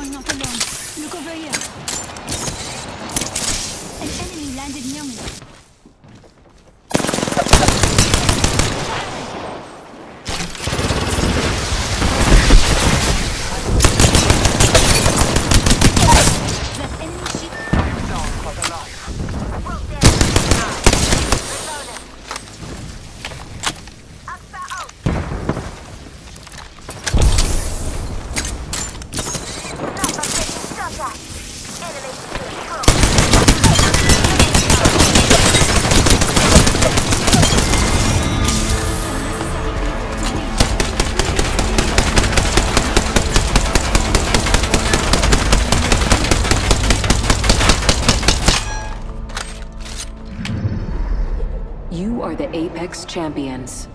are not alone. Look over here. An enemy landed near me. You are the Apex Champions.